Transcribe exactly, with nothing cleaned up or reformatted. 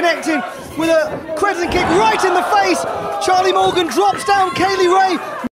connecting with a crescent kick right in the face. Charlie Morgan drops down Kaylee Ray.